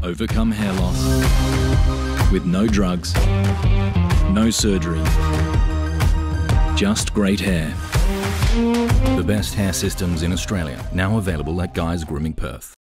overcome hair loss with no drugs, no surgery, just great hair. The best hair systems in Australia, now available at Guy's Grooming Perth.